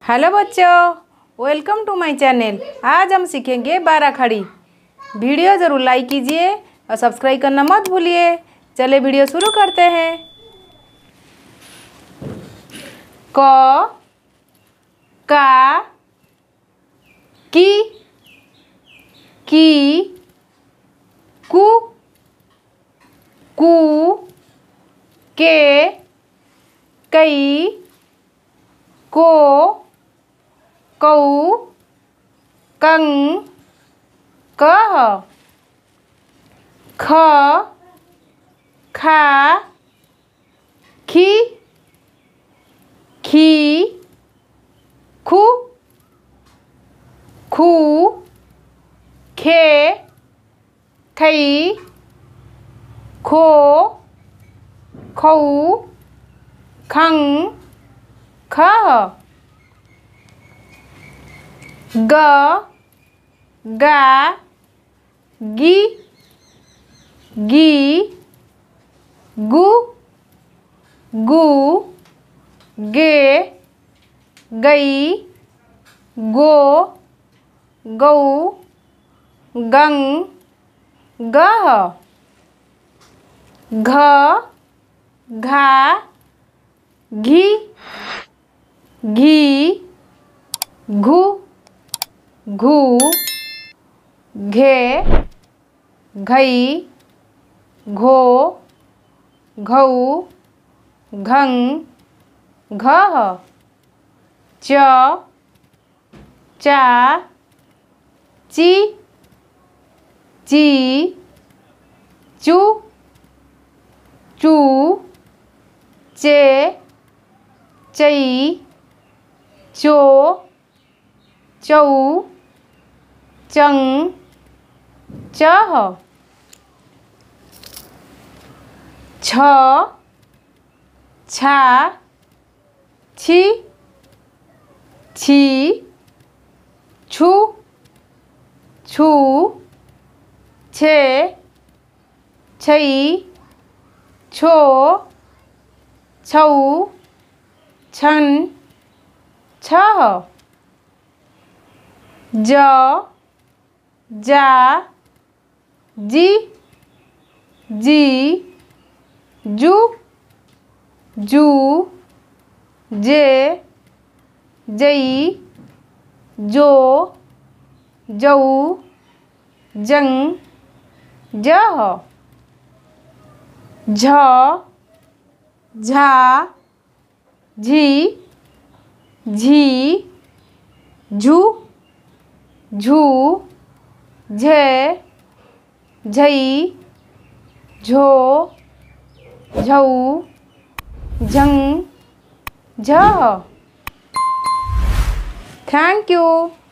Hello बच्चों, welcome to my channel. आज हम सीखेंगे 12 खड़ी। वीडियो ज़रूर लाइक कीजिए और सब्सक्राइब करना मत भूलिए। चलिए वीडियो शुरू करते हैं। क का की कु के कई को कऊ कं कह ख खा खी खू खे खई खो खऊ खं खह ग गा गी गु गे गई गो गऊ गं गह घ घा घी घू घे घई घो घऊ घं घह चा ची चू चे चई चो चौ चंग चह छ छा छी छू छे छई छो छऊ छन छह जा जी जू जे जई जो जऊ जंग जह झ झा झी झू झे झई झो झऊ झंग झह। Thank you.